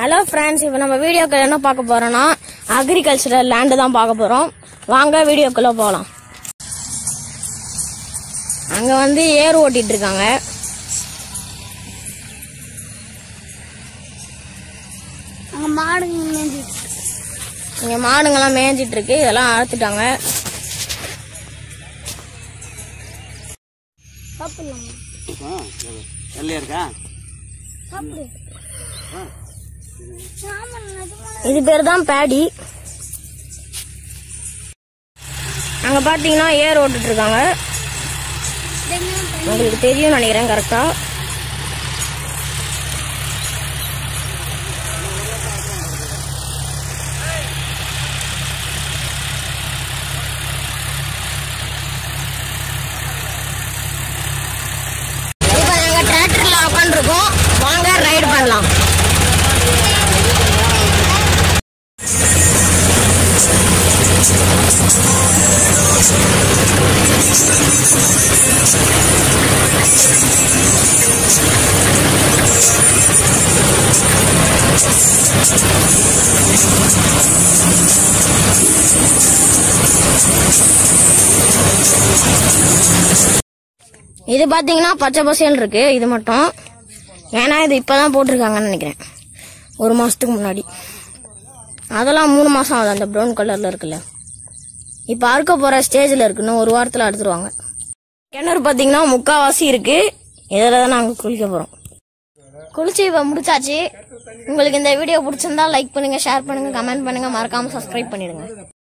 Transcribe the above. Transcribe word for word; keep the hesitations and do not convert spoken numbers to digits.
Hello friends, இப்போ நம்ம வீடியோக்குள்ள என்ன பார்க்க போறோம்னா அக்ரிகல்ச்சரல் லேண்டு தான் பார்க்க போறோம். வாங்க வீடியோக்குள்ள போகலாம். அங்க வந்து ஏர் ஓட்டிட்டு இருக்காங்க. அங்க மாடுங்க மேய்ஞ்சிட்டு இங்க மாடுங்கெல்லாம் மேய்ஞ்சிட்டு இருக்கு. இதெல்லாம் அறுத்துட்டாங்க. சாப்பிடலாமா? வெள்ளையா இருக்கா? சாப்பிடு. இது பேர் தான் பேடி. அங்க பாத்தீங்கன்னா ஏர் ஓட்டிட்டு இருக்காங்க. உங்களுக்கு தெரியும் நினைக்கிறேன் கரெக்டா. இப்ப நாங்க டிராக்டர்ல உட்காந்துருக்கோம். வாங்க ரைடு பண்ணலாம். இது பாத்தீங்கன்னா பச்சை பசேல் இருக்கு. இது மட்டும் ஏன்னா இது இப்பதான் போட்டிருக்காங்கன்னு நினைக்கிறேன், ஒரு மாசத்துக்கு முன்னாடி. அதெல்லாம் மூணு மாசம் ஆகுது. அந்த ப்ரௌன் கலர்ல இருக்குல்ல, இப்ப அறுக்க போற ஸ்டேஜ்ல இருக்குன்னு ஒரு வாரத்துல அறுத்துருவாங்க. கிணறு பாத்தீங்கன்னா முக்காவாசி இருக்கு. இதுலதான் நாங்க குளிக்க போறோம். குளிச்சு இப்ப முடிச்சாச்சு. உங்களுக்கு இந்த வீடியோ பிடிச்சிருந்தா லைக் பண்ணுங்க, ஷேர் பண்ணுங்க, கமெண்ட் பண்ணுங்க, மறக்காம சப்ஸ்கிரைப் பண்ணிடுங்க.